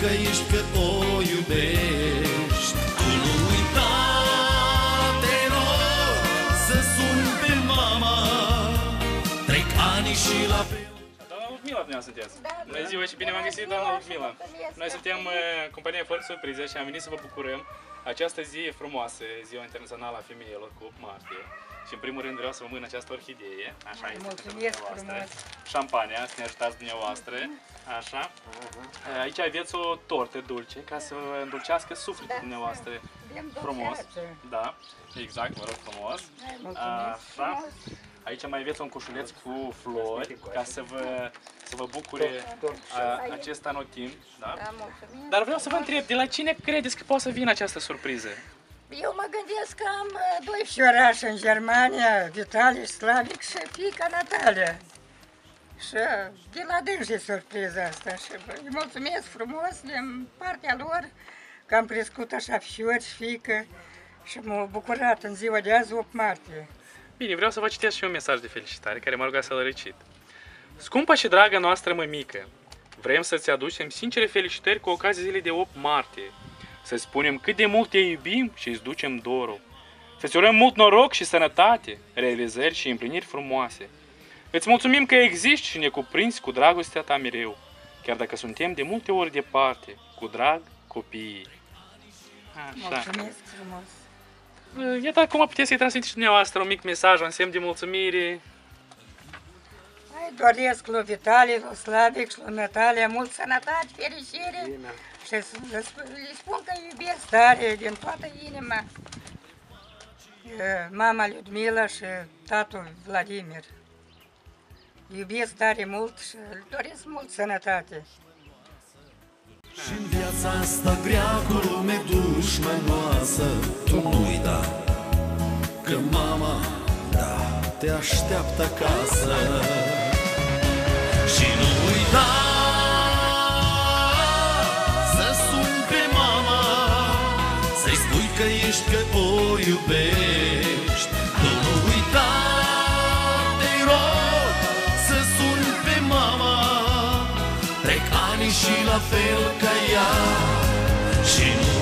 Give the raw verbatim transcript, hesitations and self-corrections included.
că ești, că o iubești. Tu nu uita, te rog, să suni pe mama. Trec ani și la fel. Doamna Ludmila, dumneavoastră sunteți. Da, Bună ziua și bine v-am găsit, doamna Ludmila. Noi suntem uh, compania Fără Surprize și am venit să vă bucurăm această zi frumoasă, Ziua Internațională a Femeilor cu opt martie. Și în primul rând vreau să vă mân această orhidee, așa este pentru dumneavoastră. Șampania, să ne ajutați dumneavoastră, așa. Aici aveți o tortă dulce ca să vă îndulcească sufletul dumneavoastră. Frumos. Da, exact, vă rog frumos. Așa. Aici mai aveți un coșuleț cu flori ca să vă, să vă bucure a, acest anotimp. Da? Dar vreau să vă întreb, de la cine credeți că poate să vină această surpriză? Eu mă gândesc că am doi fiorași în Germania, Vitali Slavic și fiica Natalia. Și de la dânsi e surpriza asta și îi mulțumesc frumos din partea lor că am crescut așa fiori și fiică și m-au bucurat în ziua de azi, opt martie. Bine, vreau să vă citesc și un mesaj de felicitare care m-a rugat să-l recit. Scumpa și dragă noastră mămică, vrem să-ți aducem sincere felicitări cu ocazia zilei de opt martie. Să spunem cât de mult te iubim și îți ducem dorul. Să-ți urăm mult noroc și sănătate, realizări și împliniri frumoase. Îți mulțumim că existi și ne cuprinzi cu dragostea ta mereu, chiar dacă suntem de multe ori departe, cu drag copiii. Așa. Mulțumesc frumos! Iată acum puteți să-i transmiteți și dumneavoastră un mic mesaj, un semn de mulțumire. Hai, doresc lui Vitali, lui Slavic și lui Natalia mult sănătate, fericire. Bine. Și îi spun că iubesc tare din toată inima mama Ludmila și tatăl Vladimir. Iubesc tare mult și îl doresc mult sănătate. Și-n viața asta grea cu lume dușmănoasă, tu nu uita că mama, da, te așteaptă acasă. Și nu uita să suni pe mama, să-i spui că ești, că o iubești. Tu nu uita, te rog, să suni pe mama. Trec ani și la fel ca ea și nu